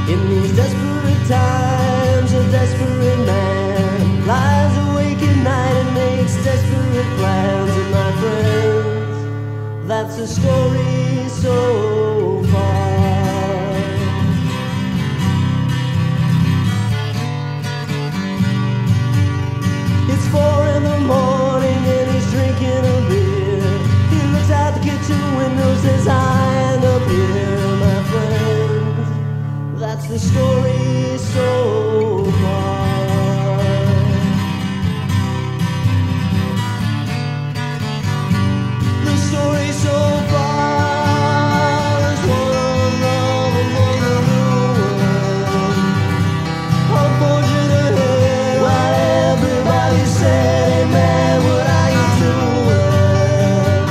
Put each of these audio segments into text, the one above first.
In these desperate times, a desperate man lies awake at night and makes desperate plans. And my friends, that's the story so far. It's 4 in the morning and he's drinking a beer. He looks out the kitchen window, says, I end up here, my friends. That's the story so far. The story so far is one of a woman. Unfortunate head, while everybody said, hey man, what are you doing?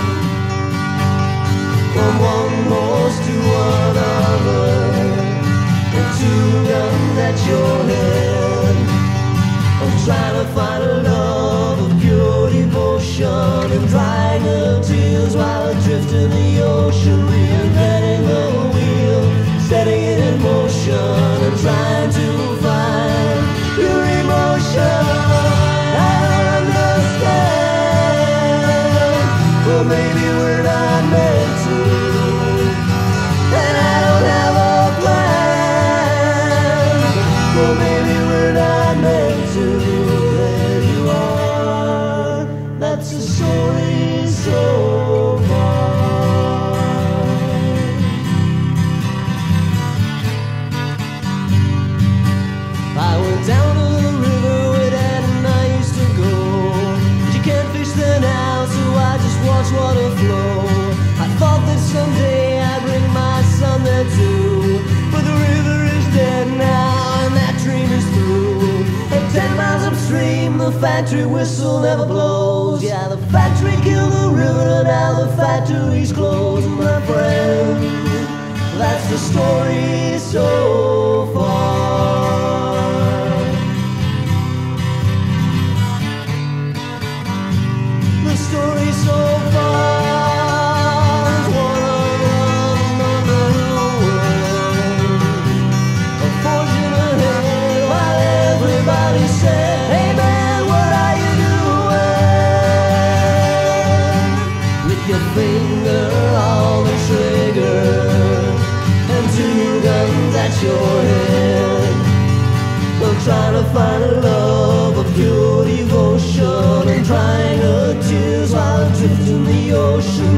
From one horse to another, and 2 guns at your head. I'm trying to find a love of pure devotion and drying her tears while adrift in the ocean, reinventing the wheel, setting it in motion and trying to find your emotion. I don't understand, well maybe we're not meant to, and I don't have a plan. Well maybe we're not meant to. There you are, that's the story so far. I went down to the river where Dad and I used to go, but you can't fish there now, so I just watch water flow. I thought that someday I'd bring my son there too, but the river is dead now and that dream is through. And 10 miles upstream the factory whistle never blows. Yeah, the factory killed the river, now the factory's closed. My friend, that's the story so far. The story so far is one of a ruin. Unfortunate head, while everybody said, hey man, what are you doing? With your finger on the trigger and 2 guns at your head. I'm trying to find a love of pure devotion and drying her tears while adrift in the ocean,